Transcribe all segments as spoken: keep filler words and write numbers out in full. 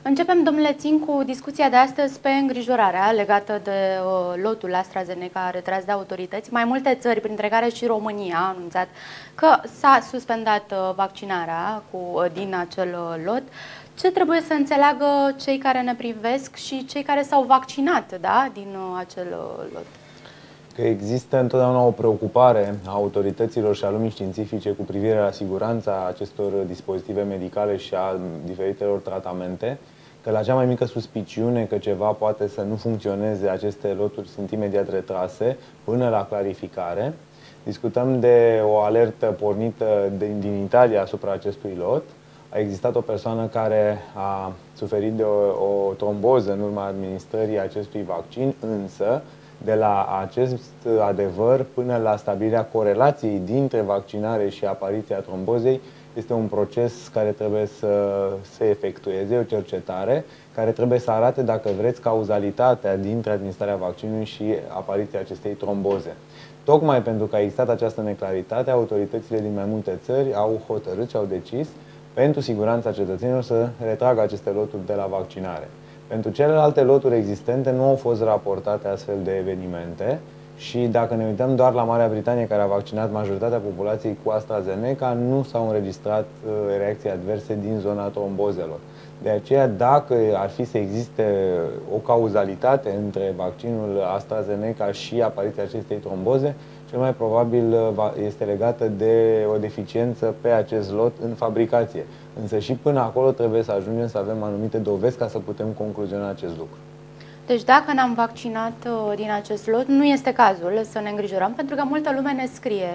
Începem, domnule Țin, cu discuția de astăzi pe îngrijorarea legată de uh, lotul AstraZeneca retras de autorități. Mai multe țări, printre care și România, a anunțat că s-a suspendat uh, vaccinarea cu, uh, din acel uh, lot. Ce trebuie să înțeleagă cei care ne privesc și cei care s-au vaccinat, da, din uh, acel uh, lot? Că există întotdeauna o preocupare a autorităților și a lumii științifice cu privire la siguranța acestor dispozitive medicale și a diferitelor tratamente, că la cea mai mică suspiciune că ceva poate să nu funcționeze, aceste loturi sunt imediat retrase până la clarificare. Discutăm de o alertă pornită din Italia asupra acestui lot. A existat o persoană care a suferit de o, o tromboză în urma administrării acestui vaccin, însă de la acest adevăr până la stabilirea corelației dintre vaccinare și apariția trombozei este un proces care trebuie să se efectueze, o cercetare care trebuie să arate, dacă vreți, cauzalitatea dintre administrarea vaccinului și apariția acestei tromboze. Tocmai pentru că a existat această neclaritate, autoritățile din mai multe țări au hotărât și au decis, pentru siguranța cetățenilor, să retragă aceste loturi de la vaccinare. Pentru celelalte loturi existente nu au fost raportate astfel de evenimente și dacă ne uităm doar la Marea Britanie, care a vaccinat majoritatea populației cu AstraZeneca, nu s-au înregistrat uh, reacții adverse din zona trombozelor. De aceea, dacă ar fi să existe o cauzalitate între vaccinul AstraZeneca și apariția acestei tromboze, cel mai probabil este legată de o deficiență pe acest lot în fabricație. Însă și până acolo trebuie să ajungem să avem anumite dovezi ca să putem concluziona acest lucru. Deci dacă ne-am vaccinat uh, din acest lot, nu este cazul să ne îngrijorăm, pentru că multă lume ne scrie,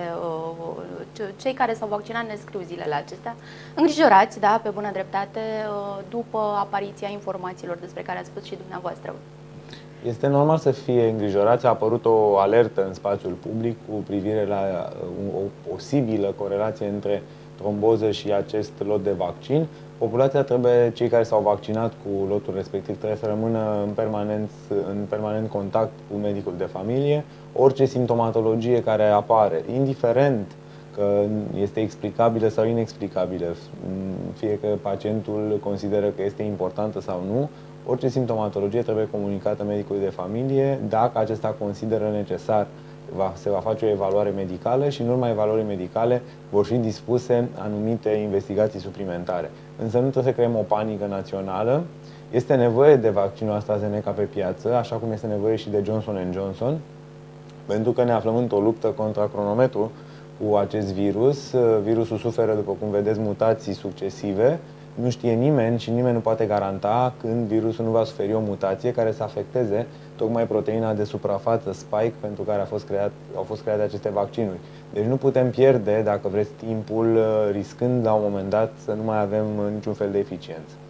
uh, cei care s-au vaccinat ne scriu zilele acestea, îngrijorați, da, pe bună dreptate, uh, după apariția informațiilor despre care ați spus și dumneavoastră. Este normal să fie îngrijorați. A apărut o alertă în spațiul public cu privire la o posibilă corelație între tromboză și acest lot de vaccin. Populația trebuie, cei care s-au vaccinat cu lotul respectiv, trebuie să rămână în permanent, în permanent contact cu medicul de familie. Orice simptomatologie care apare, indiferent că este explicabilă sau inexplicabilă, fie că pacientul consideră că este importantă sau nu, orice simptomatologie trebuie comunicată medicului de familie. Dacă acesta consideră necesar, va, se va face o evaluare medicală și în urma evaluării medicale vor fi dispuse anumite investigații suplimentare. Însă nu trebuie să creăm o panică națională. Este nevoie de vaccinul AstraZeneca pe piață, așa cum este nevoie și de Johnson and Johnson, pentru că ne aflăm într-o luptă contra cronometru cu acest virus. Virusul suferă, după cum vedeți, mutații succesive. Nu știe nimeni și nimeni nu poate garanta când virusul nu va suferi o mutație care să afecteze tocmai proteina de suprafață spike pentru care a fost creat, au fost create aceste vaccinuri. Deci nu putem pierde, dacă vreți, timpul riscând la un moment dat să nu mai avem niciun fel de eficiență.